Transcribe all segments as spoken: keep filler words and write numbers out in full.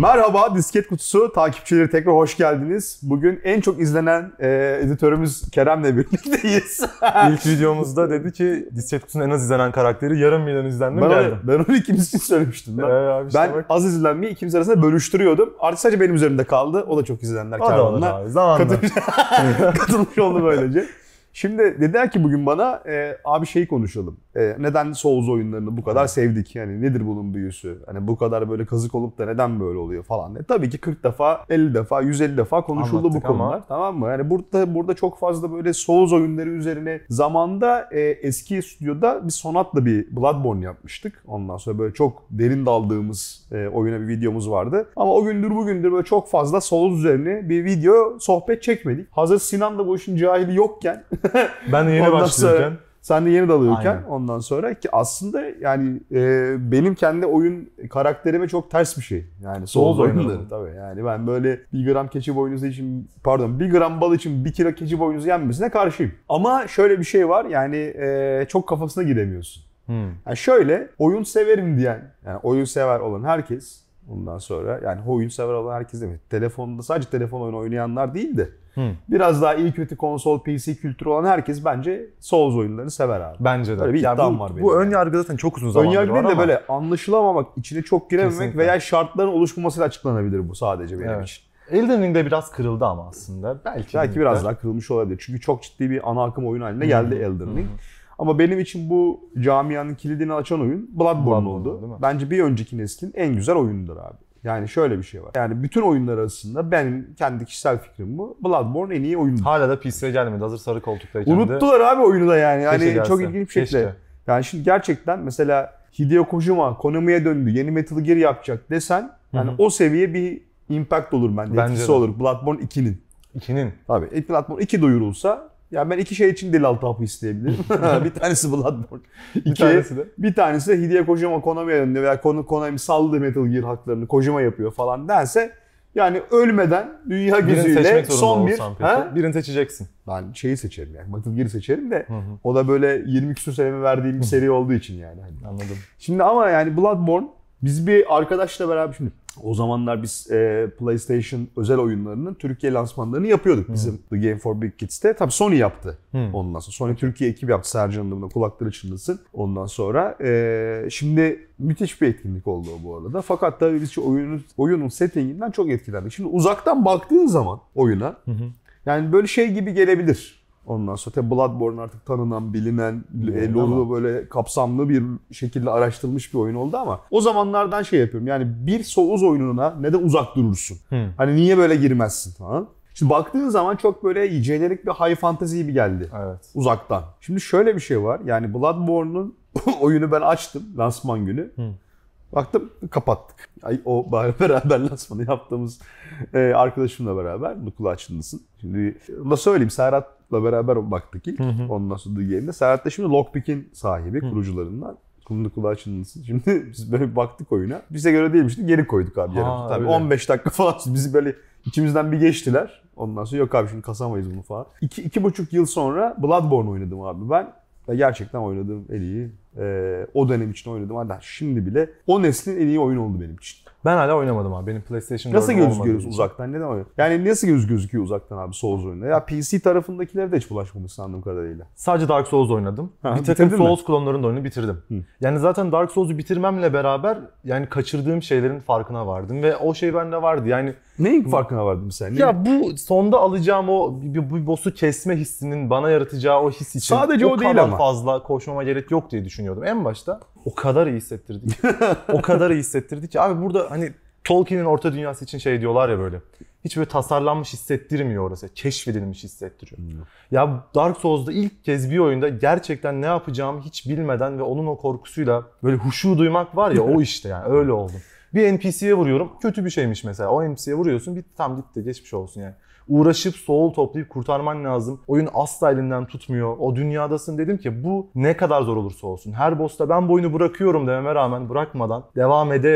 Merhaba Disket Kutusu takipçileri, tekrar hoş geldiniz. Bugün en çok izlenen e, editörümüz Kerem'le birlikteyiz. İlk videomuzda dedi ki Disket Kutusu'nun en az izlenen karakteri yarım milyon izlendim ben geldi. Onu, ben onu ikimiz için söylemiştim. Ben, ee, abi işte ben bak. az izlenmeyi ikimiz arasında bölüştürüyordum. Artık sadece benim üzerimde kaldı. O da çok izlenenler Kerem'le. Zamanla. Katılmış oldu böylece. Şimdi dediler ki bugün bana e, abi şeyi konuşalım. E, neden Souls oyunlarını bu kadar sevdik? Yani nedir bunun büyüsü? Hani bu kadar böyle kazık olup da neden böyle oluyor falan diye. Tabii ki kırk defa, elli defa, yüz elli defa konuşuldu Anlattık bu konular. ama. Tamam mı? Yani burada burada çok fazla böyle Souls oyunları üzerine zamanda e, eski stüdyoda bir Sonat'la bir Bloodborne yapmıştık. Ondan sonra böyle çok derin daldığımız e, oyuna bir videomuz vardı. Ama o gündür bugündür böyle çok fazla Souls üzerine bir video sohbet çekmedik. Hazır Sinan da bu işin cahili yokken ben de yeni başlıyorken. Sen de yeni dalıyorken Aynen. ondan sonra ki aslında yani e, benim kendi oyun karakterime çok ters bir şey. Yani Souls oyunları tabii. Yani ben böyle bir gram keçi boynuzu için pardon bir gram bal için bir kilo keçi boynuzu yenmesine karşıyım. Ama şöyle bir şey var yani e, çok kafasına giremiyorsun. Hmm. Yani şöyle oyun severim diyen yani oyun sever olan herkes ondan sonra yani oyun sever olan herkes demek. Telefonda sadece telefon oyunu oynayanlar değil de Hmm. biraz daha iyi kötü konsol P C kültürü olan herkes bence Souls oyunlarını sever abi. Bence de. Böyle bir yani iddiam bu, var benim. Bu ön yargı zaten çok uzun zamandır var ama. Ön yargı değil de böyle anlaşılamamak, içine çok girememek kesinlikle. Veya şartların oluşmamasıyla açıklanabilir bu sadece benim evet. için. Elden Ring'de biraz kırıldı ama aslında. Belki Belki biraz daha kırılmış olabilir. Çünkü çok ciddi bir ana akım oyun haline geldi hmm. Elden Ring. Hmm. Ama benim için bu camianın kilidini açan oyun Bloodborne, Bloodborne oldu. Bence bir önceki neslin en güzel oyunudur abi. Yani şöyle bir şey var. Yani bütün oyunlar arasında benim kendi kişisel fikrim bu. Bloodborne en iyi oyundur. Hala da P C'ye gelmedi. Hazır sarı koltuktayken de. Unuttular abi oyunu da yani. Yani çok ilginç bir şekilde. Keşke. Yani şimdi gerçekten mesela Hideo Kojima Konami'ye döndü. Yeni Metal Gear yapacak desen yani Hı-hı. o seviye bir impact olur bende. Bence etkisi de. Olur. Bloodborne ikinin. ikinin. Tabii. Bloodborne iki duyurulsa ya ben iki şey için dil altı hapı isteyebilirim. bir tanesi Bloodborne. İki, bir tanesi de. Bir tanesi de Hideo Kojima Konami'ye döndü veya Konami saldı Metal Gear haklarını Kojima yapıyor falan dense yani ölmeden dünya gözüyle son bir... Ha? Birini seçeceksin. Ben şeyi seçerim yani Metal Gear'ı seçerim de hı hı. o da böyle yirmi küsur senemi verdiğim bir seri olduğu için yani. Anladım. Şimdi ama yani Bloodborne biz bir arkadaşla beraber şimdi o zamanlar biz e, PlayStation özel oyunlarının Türkiye lansmanlarını yapıyorduk hmm. bizim The Game for Big Kids'te. Tabii Sony yaptı hmm. ondan sonra. Sony Türkiye ekibi yaptı. Sercan'ın da kulakları çınlasın. Ondan sonra e, şimdi müthiş bir etkinlik oldu bu arada. Fakat tabii biz oyunun, oyunun settinginden çok etkilendik. Şimdi uzaktan baktığın zaman oyuna hmm. yani böyle şey gibi gelebilir. Ondan sonra tabii Bloodborne artık tanınan, bilinen, hmm, lore'u böyle kapsamlı bir şekilde araştırılmış bir oyun oldu ama o zamanlardan şey yapıyorum. Yani bir Souls oyununa neden uzak durursun? Hmm. Hani niye böyle girmezsin falan. Şimdi baktığın zaman çok böyle jenerik bir high fantasy gibi geldi. Evet. Uzaktan. Şimdi şöyle bir şey var. Yani Bloodborne'un oyunu ben açtım lansman günü. Hmm. Baktım kapattık. Ay, o beraber lansmanı yaptığımız e, arkadaşımla beraber kulağı çınlasın. Şimdi da söyleyeyim Serhat'la beraber baktık ilk. Hı hı. Ondan sonra The Game'de. Serhat da şimdi Lockpick'in sahibi, hı. kurucularından. Kumlu kulağı çınlasın. Şimdi biz böyle baktık oyuna. Bize göre değilmişti. Geri koyduk abi yarım. Tabii on beş dakika falan bizi böyle içimizden bir geçtiler. Ondan sonra yok abi şimdi kasamayız bunu falan. İki, iki buçuk yıl sonra Bloodborne oynadım abi ben. Ve gerçekten oynadığım en iyi, e, o dönem için oynadım. Hatta şimdi bile o neslin en iyi oyunu oldu benim için. Ben hala oynamadım abi. Benim PlayStation nasıl gözüküyoruz uzaktan? Neden oynuyor? Yani nasıl göz gözüküyor uzaktan abi Souls oyunda? Ya P C tarafındakilere de hiç bulaşmamış sandım kadarıyla. Sadece Dark Souls oynadım. Ha, bir takım Souls klonlarının da oyunu bitirdim. Hı. Yani zaten Dark Souls'u bitirmemle beraber yani kaçırdığım şeylerin farkına vardım ve o şey bende vardı. Yani neyin farkına vardın sen? Ya bu sonda alacağım o bir, bir boss'u kesme hissinin bana yaratacağı o his için sadece o, o değil ama fazla koşmama gerek yok diye düşünüyordum. En başta o kadar iyi hissettirdi ki. o kadar iyi hissettirdi ki. Abi burada hani Tolkien'in orta dünyası için şey diyorlar ya böyle. Hiç böyle tasarlanmış hissettirmiyor orası. Keşfedilmiş hissettiriyor. Hmm. Ya Dark Souls'da ilk kez bir oyunda gerçekten ne yapacağımı hiç bilmeden ve onun o korkusuyla böyle huşu duymak var ya o işte yani öyle oldum. Bir N P C'ye vuruyorum. Kötü bir şeymiş mesela. O N P C'ye vuruyorsun. Bir tam gitti. Geçmiş olsun yani. Uğraşıp soul toplayıp kurtarman lazım. Oyun asla elinden tutmuyor. O dünyadasın dedim ki bu ne kadar zor olursa olsun. Her boss'ta ben bu oyunu bırakıyorum dememe rağmen bırakmadan devam ede ede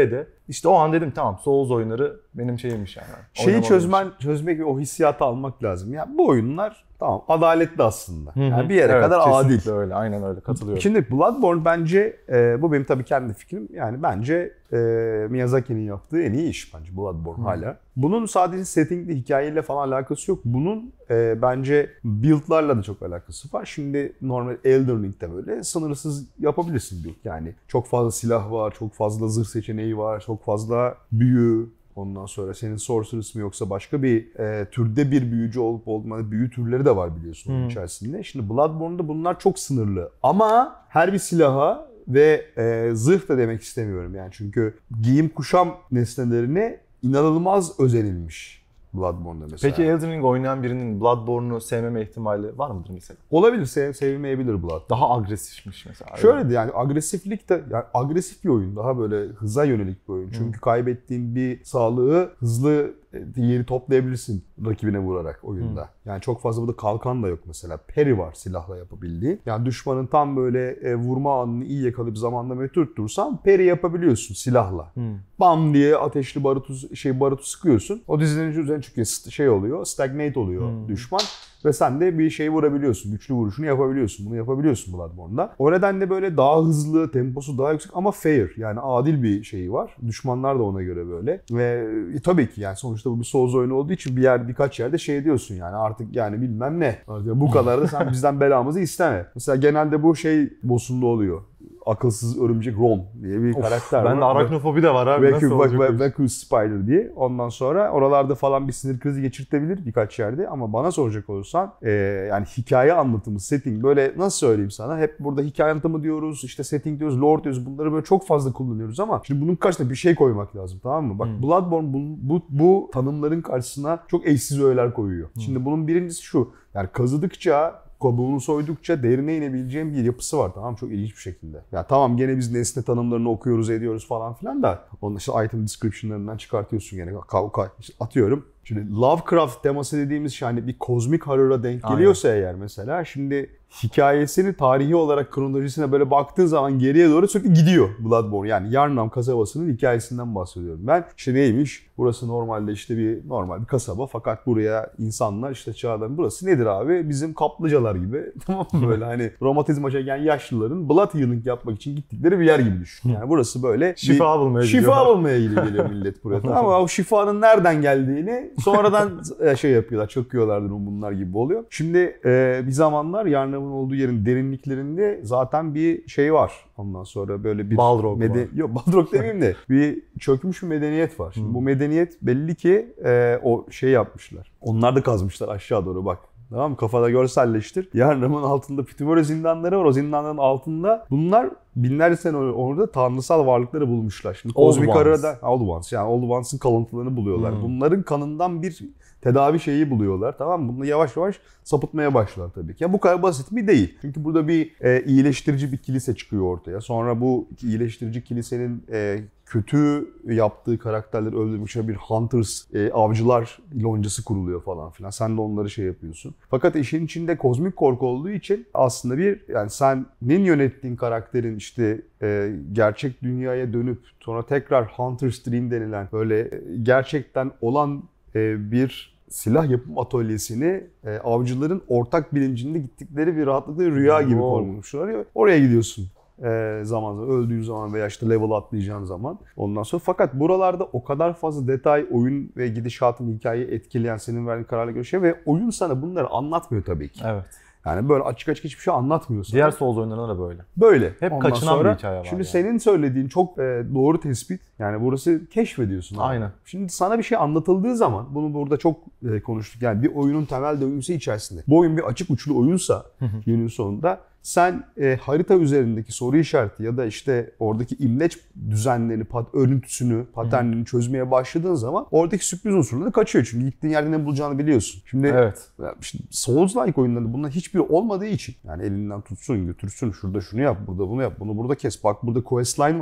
İşte o an dedim tamam Souls oyunları benim şeyimmiş yani. Şeyi çözmen, çözmek ve o hissiyatı almak lazım. Ya bu oyunlar tamam adaletli aslında. Yani bir yere evet, kadar adil. Öyle, aynen öyle katılıyorum. Şimdi Bloodborne bence e, bu benim tabii kendi fikrim. Yani bence e, Miyazaki'nin yaptığı en iyi iş bence Bloodborne hmm. hala. Bunun sadece settingle, hikayeyle falan alakası yok. Bunun e, bence build'larla da çok alakası var. Şimdi normal Elden Ring'de böyle sınırsız yapabilirsin build. Yani çok fazla silah var, çok fazla zırh seçeneği var, çok fazla büyü. Ondan sonra senin sorceress mi yoksa başka bir e, türde bir büyücü olup olmadığı büyü türleri de var biliyorsun hmm. onun içerisinde. Şimdi Bloodborne'da bunlar çok sınırlı. Ama her bir silaha ve e, zırh da demek istemiyorum yani. Çünkü giyim kuşam nesnelerine inanılmaz özenilmiş Bloodborne'da mesela. Peki Elden Ring oynayan birinin Bloodborne'u sevmeme ihtimali var mıdır mesela? Olabilir, sev, sevmeyebilir Blood. Daha agresifmiş mesela. Şöyle de yani agresiflik de yani agresif bir oyun. Daha böyle hıza yönelik bir oyun. Çünkü hmm. kaybettiğin bir sağlığı hızlı geri toplayabilirsin rakibine vurarak oyunda. Hmm. Yani çok fazla burada kalkan da yok mesela. Parry var silahla yapabildiği. Yani düşmanın tam böyle e, vurma anını iyi yakalayıp zamanlamayı tuttursan parry yapabiliyorsun silahla. Hmm. Bam diye ateşli barutu şey barutu sıkıyorsun. O dizinin üzerine çıkıyor. Şey oluyor. Stagnate oluyor hmm. düşman. Ve sen de bir şey vurabiliyorsun. Güçlü vuruşunu yapabiliyorsun. Bunu yapabiliyorsun Bloodborne'da. O nedenle böyle daha hızlı, temposu daha yüksek ama fair. Yani adil bir şeyi var. Düşmanlar da ona göre böyle. Ve e, tabii ki yani sonuçta bu bir Souls oyunu olduğu için bir yer birkaç yerde şey diyorsun yani artık yani bilmem ne. Artık bu kadar da sen bizden belamızı isteme. Mesela genelde bu şey boss'unda oluyor. Akılsız örümcek Rom diye bir of, karakter var. Bende arachnofobi de var abi. Vacuum Spider diye. Ondan sonra oralarda falan bir sinir krizi geçirtebilir birkaç yerde ama bana soracak olursan e, yani hikaye anlatımı, setting böyle nasıl söyleyeyim sana hep burada hikaye anlatımı diyoruz, işte setting diyoruz, lore diyoruz. Bunları böyle çok fazla kullanıyoruz ama şimdi bunun karşısına bir şey koymak lazım, tamam mı? Bak hmm. Bloodborne bu, bu, bu tanımların karşısına çok eşsiz öğeler koyuyor. Hmm. Şimdi bunun birincisi şu. Yani kazıdıkça kabuğunu soydukça derine inebileceğim bir yapısı var, tamam, çok ilginç bir şekilde. Ya tamam gene biz nesne tanımlarını okuyoruz ediyoruz falan filan da onun işte item description'larından çıkartıyorsun gene işte atıyorum. Şimdi Lovecraft teması dediğimiz şey hani bir kozmik horror'a denk geliyorsa aynen. Eğer mesela şimdi hikayesini tarihi olarak kronolojisine böyle baktığın zaman geriye doğru sürekli gidiyor Bloodborne. Yani Yharnam kasabasının hikayesinden bahsediyorum. Ben işte neymiş? Burası normalde işte bir normal bir kasaba fakat buraya insanlar işte çağdan burası nedir abi? Bizim kaplıcalar gibi. Tamam mı? Böyle hani romatizma çeken yaşlıların blood healing yapmak için gittikleri bir yer gibi düşün. Yani burası böyle şifa bulmaya gidiyor. Şifa bulmaya geliyor millet buraya. Ama o şifanın nereden geldiğini sonradan şey yapıyorlar, çöküyorlardır bunlar gibi oluyor. Şimdi e, bir zamanlar Yharnam'ın olduğu yerin derinliklerinde zaten bir şey var. Ondan sonra böyle bir Balrog meden- var. Yok Balrog demeyeyim de bir çökmüş bir medeniyet var. Şimdi hmm. bu medeniyet belli ki e, o şey yapmışlar. Onlar da kazmışlar aşağı doğru bak. Tamam mı? Kafada görselleştir. Yharnam'ın altında Ptümöre zindanları var. O zindanların altında bunlar binlerce sene orada tanrısal varlıkları bulmuşlar. Şimdi kozmik arada Old Ones yani Old Ones'ın kalıntılarını buluyorlar. Hmm. Bunların kanından bir tedavi şeyi buluyorlar, tamam mı? Bunu yavaş yavaş sapıtmaya başlar tabii ki. Ya bu kadar basit mi? Değil. Çünkü burada bir e, iyileştirici bir kilise çıkıyor ortaya. Sonra bu iyileştirici kilisenin e, kötü yaptığı karakterleri öldürmüş bir Hunters, e, avcılar loncası kuruluyor falan filan. Sen de onları şey yapıyorsun. Fakat işin içinde kozmik korku olduğu için aslında bir yani senin yönettiğin karakterin işte e, gerçek dünyaya dönüp sonra tekrar Hunter's Dream denilen böyle e, gerçekten olan e, bir silah yapım atölyesini e, avcıların ortak bilincinde gittikleri bir rahatlıkla rüya gibi kurmuşlar. Oraya gidiyorsun. E, zaman zaman öldüğün zaman veya işte level atlayacağın zaman ondan sonra fakat buralarda o kadar fazla detay oyun ve gidişatın hikayeyi etkileyen senin verdiğin kararla göre şey ve oyun sana bunları anlatmıyor tabii ki. Evet. Yani böyle açık açık hiçbir şey anlatmıyor sana. Diğer Souls oyunlarında da böyle. Böyle. Hep ondan kaçınan sonra, bir hikaye var. Şimdi yani. Senin söylediğin çok e, doğru tespit. Yani burası keşfediyorsun. Abi. Aynen. Şimdi sana bir şey anlatıldığı zaman bunu burada çok e, konuştuk. Yani bir oyunun temel döngüsü içerisinde. Bu oyun bir açık uçlu oyunsa günün sonunda sen e, harita üzerindeki soru işareti ya da işte oradaki imleç düzenlerini, pat, örüntüsünü, paternlerini çözmeye başladığın zaman oradaki sürpriz unsurları kaçıyor. Çünkü gittiğin yerde ne bulacağını biliyorsun. Şimdi evet. işte Souls-like oyunlarında bunların hiçbiri olmadığı için yani elinden tutsun, götürsün, şurada şunu yap, burada bunu yap, bunu burada kes. Bak burada questline var.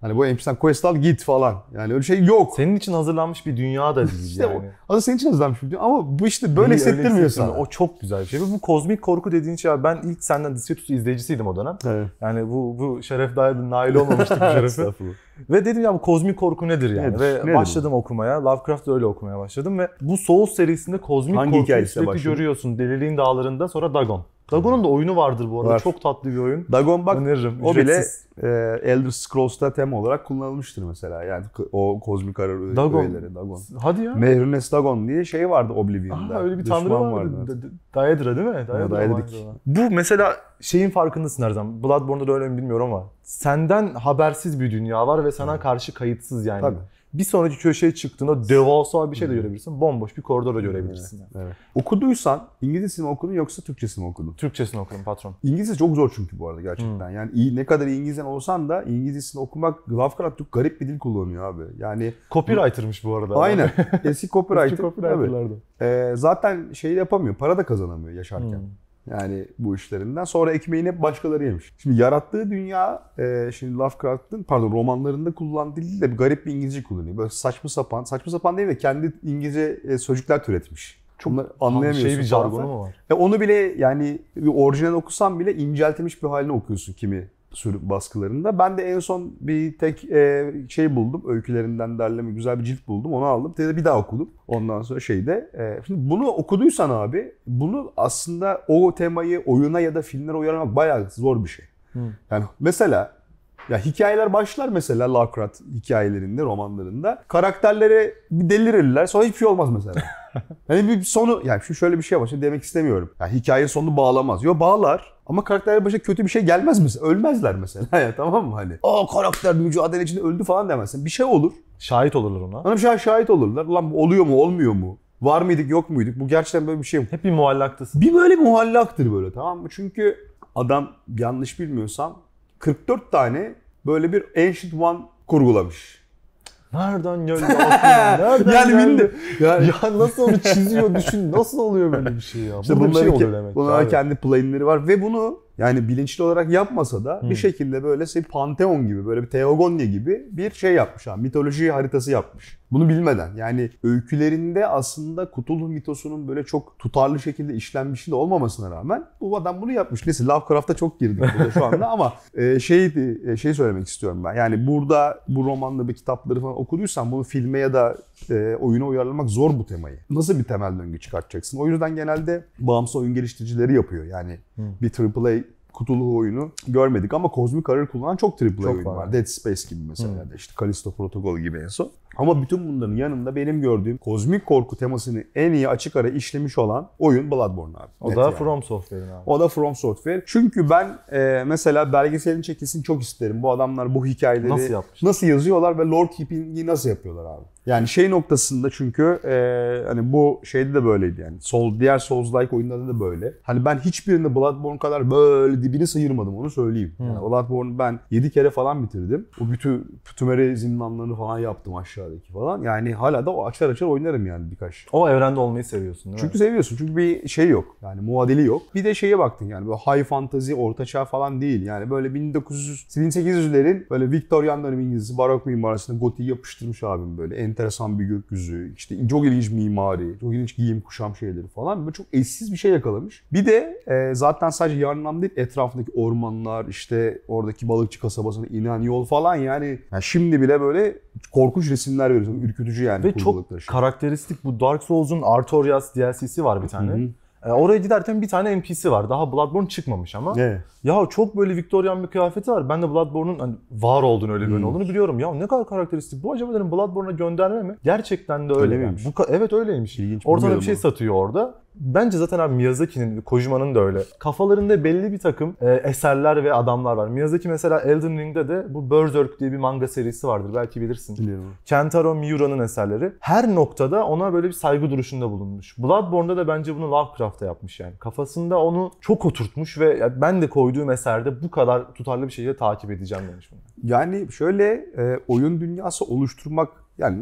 Hani bu N P C'den quest al git falan. Yani öyle şey yok. Senin için hazırlanmış bir dünya da değil işte yani. O, aslında senin için hazırlanmış bir dünya ama bu işte böyle hissettirmiyor sana. O çok güzel bir şey. Ve bu kozmik korku dediğin şey, ben ilk senden Disfetus izleyicisiydim o dönem. Evet. Yani bu bu şeref dahi nail olmamıştık bu şerefe. Ve dedim ya bu kozmik korku nedir yani? Nedir? Ve nedir başladım bu? Okumaya. Lovecraft'ı öyle okumaya başladım ve bu Souls serisinde kozmik Hangi korkuyu sürekli başladı? görüyorsun. Deliliğin Dağları'nda, sonra Dagon. Dagon'un da oyunu vardır bu arada. Var. Çok tatlı bir oyun. Dagon bak öneririm. O bile e, Elder Scrolls'ta tema olarak kullanılmıştır mesela. Yani o kozmik arar Dagon. öğeleri Dagon. Hadi ya. Mehrunes Dagon diye şey vardı Oblivion'da. Aa, öyle bir tanrı vardı. vardı. Daedra değil mi? Daedra vardı. Bu mesela şeyin farkındasın her zaman. Bloodborne'da da öyle mi bilmiyorum ama senden habersiz bir dünya var ve sana hmm. karşı kayıtsız yani. Tabii. Bir sonraki köşeye çıktığında devasa bir şey de görebilirsin. Bomboş bir koridor da görebilirsin. Yani. Evet. Okuduysan İngilizcesini mi okudun yoksa Türkçesini mi okudun? Türkçesini okudum patron. İngilizce çok zor çünkü bu arada gerçekten. Hmm. Yani iyi, ne kadar iyi İngilizcen olsan da İngilizcesini okumak, Lovecraft çok garip bir dil kullanıyor abi. Yani copywriter'mış bu arada. Aynen. Eski copywriter. Eski copywriter'lardı. Ee, zaten şey yapamıyor. Para da kazanamıyor yaşarken. Hmm. Yani bu işlerinden. Sonra ekmeğini hep başkaları yemiş. Şimdi yarattığı dünya, e, şimdi Lovecraft'ın pardon romanlarında kullandığı dil de bir garip bir İngilizce kullanıyor. Böyle saçma sapan, saçma sapan değil de kendi İngilizce e, sözcükler türetmiş. Çok anlayamıyorsun. Şey bir jargonu mu var? E, onu bile yani bir orijinal okusan bile inceltilmiş bir halini okuyorsun kimi sürü baskılarında. Ben de en son bir tek e, şey buldum. Öykülerinden derleme güzel bir cilt buldum. Onu aldım. Bir daha okudum. Ondan sonra şeyde. E, şimdi bunu okuduysan abi bunu aslında o temayı oyuna ya da filmlere uyarlamak bayağı zor bir şey. Hmm. Yani mesela ya hikayeler başlar mesela Lovecraft hikayelerinde, romanlarında. Karakterlere bir delirirler. Sonra hiçbir şey olmaz mesela. Yani bir sonu, yani şu şöyle bir şey var. Şimdi demek istemiyorum. Yani hikayenin sonunu bağlamaz. Yo bağlar. Ama karakterler başına kötü bir şey gelmez mesela. Ölmezler mesela. Ya, tamam mı hani? Aa karakter mücadele içinde öldü falan demezsin. Bir şey olur. Şahit olurlar ona. Ona bir şey şahit olurlar. Lan bu oluyor mu olmuyor mu? Var mıydık yok muyduk? Bu gerçekten böyle bir şey mi? Hep bir muallaktasın. Bir böyle muallaktır böyle, tamam mı? Çünkü adam yanlış bilmiyorsam kırk dört tane böyle bir Ancient One kurgulamış. Nereden geldi aklına? Nereden yani geldi? Yani... Ya nasıl onu çiziyor düşün. Nasıl oluyor böyle bir şey ya? İşte bunların bir şey oluyor demek. Bunların kendi plane'leri var ve bunu yani bilinçli olarak yapmasa da hmm. bir şekilde böyle bir Pantheon gibi, böyle bir Theogonia gibi bir şey yapmış abi. Mitoloji haritası yapmış. Bunu bilmeden. Yani öykülerinde aslında Cthulhu mitosunun böyle çok tutarlı şekilde işlenmişi de olmamasına rağmen bu adam bunu yapmış. Neyse Lovecraft'a çok girdik burada şu anda ama şeydi, şey söylemek istiyorum ben. Yani burada bu romanla bir kitapları falan okuduysan bunu filme ya da e, oyuna uyarlamak zor bu temayı. Nasıl bir temel döngü çıkartacaksın? O yüzden genelde bağımsız oyun geliştiricileri yapıyor. Yani hmm. bir triple A Cthulhu oyunu görmedik ama Cosmic Horror kullanan çok triple A oyunu var. var. Dead Space gibi mesela hmm. da işte Callisto Protocol gibi en son. Ama bütün bunların yanında benim gördüğüm kozmik korku temasını en iyi açık ara işlemiş olan oyun Bloodborne abi. O Net da yani. From Software'in abi. O da From Software. Çünkü ben e, mesela belgeselin çekilsin çok isterim. Bu adamlar bu hikayeleri nasıl, nasıl yazıyorlar ve lore keeping'i nasıl yapıyorlar abi. Yani şey noktasında çünkü e, hani bu şeyde de böyleydi yani. Soul, diğer Souls-like oyunlarda da böyle. Hani ben hiçbirinde Bloodborne kadar böyle dibini sıyırmadım, onu söyleyeyim. Hmm. Yani Bloodborne'u ben yedi kere falan bitirdim. O bütün Ptümeri zindanlarını falan yaptım aşağıdaki falan. Yani hala da o açar açar oynarım yani birkaç. O evrende olmayı seviyorsun değil mi? Çünkü seviyorsun. Çünkü bir şey yok. Yani muadili yok. Bir de şeye baktın yani böyle high fantasy, ortaçağ falan değil. Yani böyle bin dokuz yüz, bin sekiz yüzlerin böyle Viktoryan dönemi İngilizcesi, barok mimarisine gotiği yapıştırmış abim böyle. Enteresan bir gökyüzü, işte çok ilginç mimari, çok ilginç giyim kuşam şeyleri falan. Böyle çok eşsiz bir şey yakalamış. Bir de e, zaten sadece yarınlam değil, etrafındaki ormanlar, işte oradaki balıkçı kasabasına inen yol falan yani, yani şimdi bile böyle korkunç resimler veriyorsun. Ürkütücü yani. Ve çok şey. Karakteristik bu Dark Souls'un Artorias D L C'si var bir tane. Hı hı. E, oraya giderken bir tane N P C var. Daha Bloodborne çıkmamış ama. Evet. Ya çok böyle Victorian bir kıyafeti var. Ben de Bloodborne'un hani var olduğunu, öyle bir oyun hmm. olduğunu biliyorum. Ya ne kadar karakteristik. Bu acaba dedim Bloodborne'a gönderme mi? Gerçekten de öyle. Öyle miymiş? Bu, evet öyleymiş. İlginç, ortada bir şey satıyor orada. Bence zaten abi Miyazaki'nin, Kojima'nın da öyle. Kafalarında belli bir takım e, eserler ve adamlar var. Miyazaki mesela Elden Ring'de de bu Berserk diye bir manga serisi vardır. Belki bilirsin. Biliyorum. Kentaro Miura'nın eserleri. Her noktada ona böyle bir saygı duruşunda bulunmuş. Bloodborne'da da bence bunu Lovecraft'ta yapmış yani. Kafasında onu çok oturtmuş ve yani ben de koyduğum eserde bu kadar tutarlı bir şekilde takip edeceğim demiş bunu. Yani şöyle e, oyun dünyası oluşturmak yani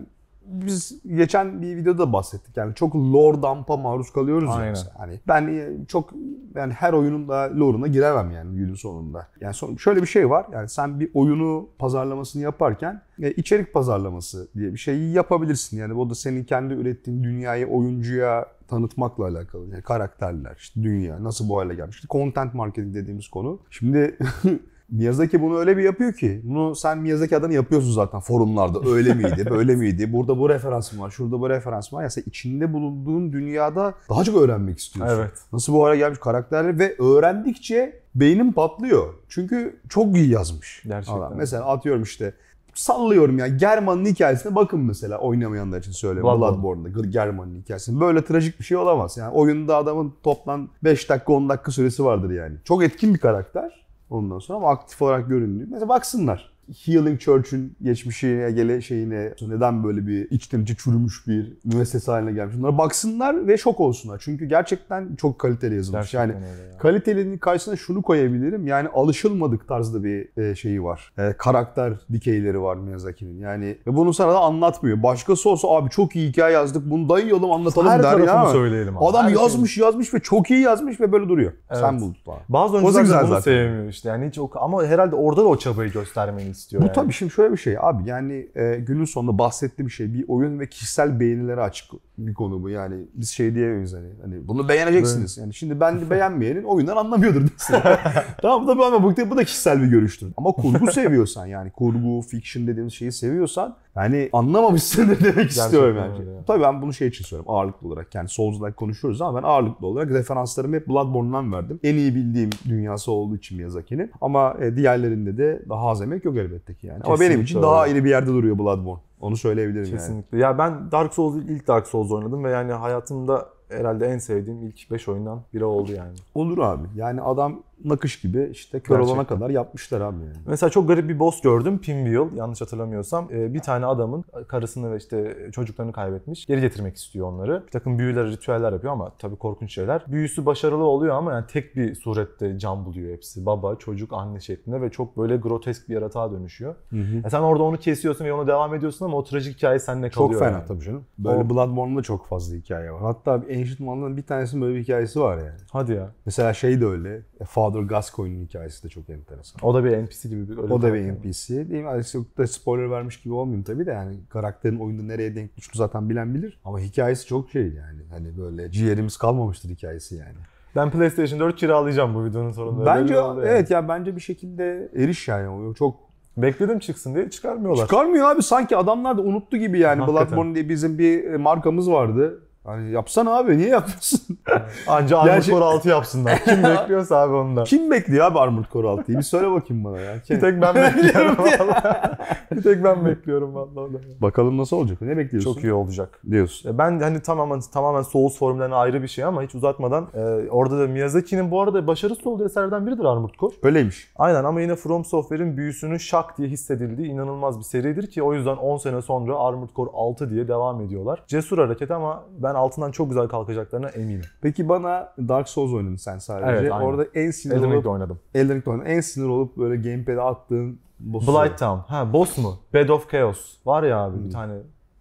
biz geçen bir videoda da bahsettik. Yani çok lore dump'a maruz kalıyoruz ya. Aynen. Hani ben çok yani her oyunun da lore'una giremem yani günün sonunda. Yani son, şöyle bir şey var. Yani sen bir oyunu pazarlamasını yaparken e, içerik pazarlaması diye bir şeyi yapabilirsin. Yani bu da senin kendi ürettiğin dünyayı oyuncuya tanıtmakla alakalı. Yani karakterler, işte dünya nasıl bu hale gelmiş. İşte content marketing dediğimiz konu. Şimdi Miyazaki bunu öyle bir yapıyor ki, bunu sen Miyazaki adını yapıyorsun zaten forumlarda. Öyle miydi, böyle miydi, burada bu referans var, şurada bu referans var. Yani sen içinde bulunduğun dünyada daha çok öğrenmek istiyorsun. Evet. Nasıl bu hale gelmiş karakterler ve öğrendikçe beynin patlıyor. Çünkü çok iyi yazmış. Gerçekten. Adam. Mesela atıyorum işte, sallıyorum ya, German'ın hikayesine bakın mesela, oynamayanlar için söylüyorum. Bloodborne. Bloodborne'da German'ın hikayesine. Böyle trajik bir şey olamaz. Yani oyunda adamın toplam beş dakika on dakika süresi vardır yani. Çok etkin bir karakter. Ondan sonra ama aktif olarak görünüyor. Mesela baksınlar. Healing Church'ün geçmişine, gele şeyine, neden böyle bir içten içe çürümüş bir müessese haline gelmiş. Bunlara baksınlar ve şok olsunlar. Çünkü gerçekten çok kaliteli yazılmış. Gerçekten yani ya. kalitelinin karşısına şunu koyabilirim. Yani alışılmadık tarzda bir şeyi var. E, karakter dikeyleri var Miyazaki'nin. Yani ve bunu sana da anlatmıyor. Başkası olsa abi çok iyi hikaye yazdık, bunu dayayalım anlatalım her der ya. söyleyelim abi. Adam her yazmış şeyini. yazmış ve çok iyi yazmış ve böyle duruyor. Evet. Sen buldun abi. Bazı oyuncular da bunu zaten sevmiyor işte. Yani hiç o, ama herhalde orada da o çabayı göstermeni istiyor. Bu yani. tabii şimdi şöyle bir şey abi, yani e, günün sonunda bahsettiğim şey bir oyun ve kişisel beğenilere açık bir konu bu. Yani biz şey diyemeyiz hani, hani bunu beğeneceksiniz. Yani şimdi ben de beğenmeyenin oyundan anlamıyordur desin. Tamam tabii ama bu, bu da kişisel bir görüştür. Ama kurgu seviyorsan, yani kurgu, fiction dediğimiz şeyi seviyorsan, yani anlamamışsındır demek istiyorum yani. Ya. Tabii ben bunu şey için söylüyorum ağırlıklı olarak. Yani Souls-like konuşuyoruz ama ben ağırlıklı olarak referanslarımı hep Bloodborne'dan verdim. En iyi bildiğim dünyası olduğu için Miyazaki'nin. Ama e, diğerlerinde de daha az emek yok elbette ki yani. Kesinlikle. Ama benim için öyle. Daha ayrı bir yerde duruyor Bloodborne. Onu söyleyebilirim. Kesinlikle. Yani. Ya ben Dark Souls ilk Dark Souls oynadım ve yani hayatımda herhalde en sevdiğim ilk beş oyundan biri oldu yani. Olur abi. Yani adam nakış gibi işte kör Gerçekten. olana kadar yapmışlar abi yani. Mesela çok garip bir boss gördüm. Pinwheel, yanlış hatırlamıyorsam. Bir tane adamın karısını ve işte çocuklarını kaybetmiş. Geri getirmek istiyor onları. Bir takım büyüler, ritüeller yapıyor ama tabii korkunç şeyler. Büyüsü başarılı oluyor ama yani tek bir surette can buluyor hepsi. Baba, çocuk, anne şeklinde ve çok böyle grotesk bir yaratığa dönüşüyor. Hı hı. Yani sen orada onu kesiyorsun ve onu devam ediyorsun ama o trajik hikaye seninle kalıyor. Çok fena yani. Tabii canım. Böyle o... Bloodborne'da çok fazla hikaye var. Hatta Ancient One'dan bir tanesinin böyle bir hikayesi var yani. Hadi ya. Mesela şey de öyle. Father Gascoigne'in hikayesi de çok enteresan. O da bir N P C gibi bir öyle. O da bir N P C. Değil mi? Çok da spoiler vermiş gibi olmayayım tabii de yani karakterin oyunda nereye denk düştü zaten bilen bilir. Ama hikayesi çok şey yani. Hani böyle ciğerimiz kalmamıştır hikayesi yani. Ben PlayStation dört kiralayacağım bu videonun sonunda. Bence evet yani. Ya bence bir şekilde eriş yani. Çok bekledim çıksın diye çıkarmıyorlar. Çıkarmıyor abi, sanki adamlar da unuttu gibi yani. Hakikaten. Bloodborne diye bizim bir markamız vardı. Hani yapsana abi, niye yapıyorsun? Anca Armored Core altı yapsınlar. Kim bekliyorsa abi ondan. Kim bekliyor abi Armored Core altıyı? Bir söyle bakayım bana ya. Bir tek ben bekliyorum valla. Bir tek ben bekliyorum valla. Bakalım nasıl olacak? Ne bekliyorsun? Çok iyi olacak diyorsun. Ben hani tamamen tamamen Souls formüllerine ayrı bir şey ama hiç uzatmadan e, orada da Miyazaki'nin bu arada başarısız olduğu eserlerden biridir Armored Core. Öyleymiş. Aynen ama yine From Software'in büyüsünün şak diye hissedildiği inanılmaz bir seridir ki o yüzden on sene sonra Armored Core altı diye devam ediyorlar. Cesur hareket ama ben altından çok güzel kalkacaklarına eminim. Peki bana Dark Souls oynadın sen sadece. Evet, aynen. Orada en sinir Elden olup Ring'de oynadım. Elden Ring'de oynadım. En sinir olup böyle gamepad'e attığın boss. Blighttown. Ha boss mu? Bed of Chaos. Var ya abi hmm. bir tane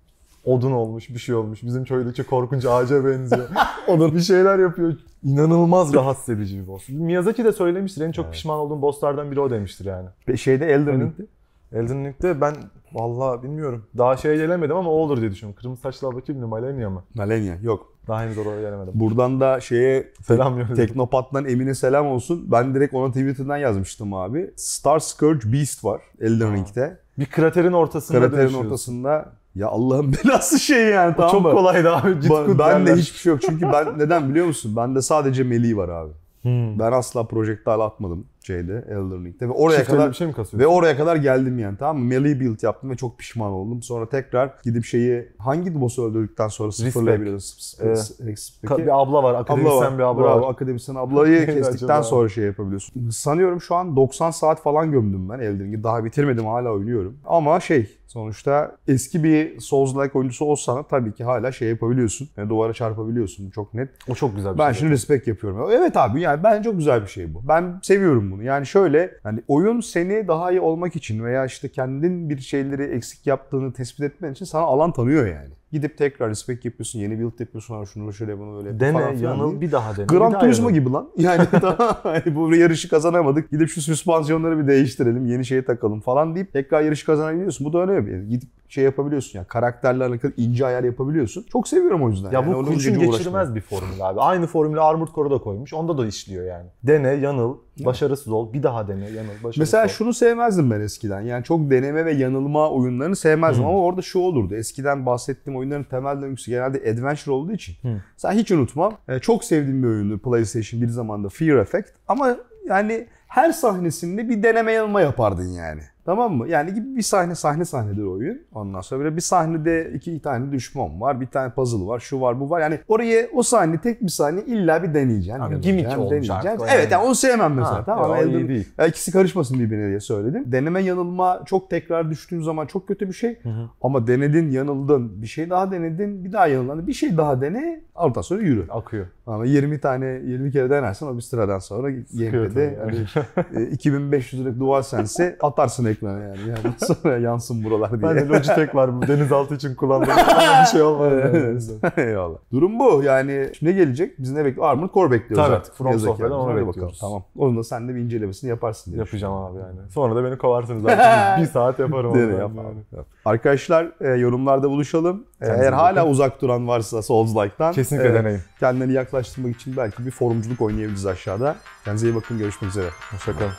odun olmuş, bir şey olmuş. Bizim köydeki korkunç ağaca benziyor. Odun bir şeyler yapıyor. İnanılmaz rahatsız edici bir boss. Miyazaki de söylemiştir. En çok evet. pişman olduğum bosslardan biri o demiştir yani. Şeyde Elden Ring'de. Elden Ring'de ben vallahi bilmiyorum. Daha şeye gelemedim ama o olur diye düşünüyorum. Kırmızı saçlı abla kimdi? Malenia mı? Malenia yok. Daha henüz oraya gelemedim. Buradan da şeye selam te- Teknopat'tan Emin'e selam olsun. Ben direkt ona Twitter'dan yazmıştım abi. Star Scourge Beast var Elden Ring'de. Bir kraterin ortasında Kraterin ortasında. Ya Allah'ın belası şey yani, tamam mı? Çok kolaydı abi. Ba- ben de hiçbir şey yok. Çünkü ben neden biliyor musun? Bende sadece melee var abi. Hmm. Ben asla projectile atmadım şeyde Elden Ring'de ve oraya Çift kadar bir şey mi ve oraya kadar geldim yani, tamam mı? Melee build yaptım ve çok pişman oldum. Sonra tekrar gidip şeyi hangi boss'u öldürdükten sonra sıfırlayabiliyoruz. Ee, bir abla var, akademisyen abla var. bir abla Bravo, var. akademisyen ablayı kestikten sonra şey yapabiliyorsun. Sanıyorum şu an doksan saat falan gömdüm ben Elden Ring'i. Daha bitirmedim, hala oynuyorum. Ama şey, sonuçta eski bir Souls-like oyuncusu olsan tabii ki hala şey yapabiliyorsun. Yani duvara çarpabiliyorsun, çok net. O çok güzel bir ben şey. Ben şimdi respect yapıyorum. Evet abi, yani ben çok güzel bir şey bu. Ben seviyorum söylüyorum bunu. Yani şöyle, hani oyun seni daha iyi olmak için veya işte kendin bir şeyleri eksik yaptığını tespit etmen için sana alan tanıyor yani. Gidip tekrar respect yapıyorsun, yeni build yapıyorsun, ha şunu şöyle bunu böyle dene, falan filan yanıl, değil. bir daha dene. Gran Turismo gibi lan. Yani hani bu yarışı kazanamadık. Gidip şu süspansiyonları bir değiştirelim, yeni şeye takalım falan deyip tekrar yarışı kazanabiliyorsun. Bu da öyle bir. Gidip şey yapabiliyorsun yani, karakterlerle alakalı ince ayar yapabiliyorsun. Çok seviyorum o yüzden. Ya yani. bu kurşun geçirmez bir formül abi. Aynı formülü Armored Core'a da koymuş. Onda da işliyor yani. Dene, yanıl, başarısız ol. Bir daha dene, yanıl, başarısız Mesela ol. şunu sevmezdim ben eskiden. Yani çok deneme ve yanılma oyunlarını sevmezdim. Hmm. Ama orada şu olurdu. Eskiden bahsettiğim oyunların temel döngüsü genelde adventure olduğu için. Hmm. Sen hiç unutmam. Çok sevdiğim bir oyundu PlayStation bir zamanda, Fear Effect. Ama yani her sahnesinde bir deneme yanılma yapardın yani. Tamam mı? Yani gibi bir sahne sahne sahnedir oyun. Ondan sonra böyle bir sahnede iki tane düşman var, bir tane puzzle var, şu var, bu var. Yani orayı, o sahne, tek bir sahne illa bir deneyeceksin. Abi, gimmick olacak. Yani. Evet yani onu sevmem mesela. Ha, tamam. Ya, iyi değil. Ya ikisi karışmasın birbirine diye söyledim. Deneme yanılma çok tekrar düştüğün zaman çok kötü bir şey. Hı hı. Ama denedin, yanıldın, bir şey daha denedin, bir daha yanıldın, bir şey daha dene, ondan sonra yürü. Akıyor. Ama yirmi tane yirmi kere denersen o bir sıradan sonra gamepad'de yani iki bin beş yüz liralık DualSense'i atarsın ekrana yani. Yani sonra yansın buralar diye. Ben de Logitech var bu denizaltı için kullandığım bir şey olmaz. Yani. Eyvallah. Durum bu. Yani ne gelecek? Biz ne bekliyoruz? Armored Core bekliyoruz Tabii, artık. From Software'dan onu bekliyoruz. Bakalım. Tamam. Onun da sen de bir incelemesini yaparsın diye. Yapacağım abi yani. Sonra da beni kovarsınız abi. Bir saat yaparım. Dene yap abi. Arkadaşlar e, yorumlarda buluşalım. Kendinize Eğer hala bakın. Uzak duran varsa Souls-like'tan kesinlikle e, deneyin. Kendilerini yaklaştırmak için belki bir forumculuk oynayabiliriz aşağıda. Kendinize iyi bakın. Görüşmek üzere. Hoşçakalın.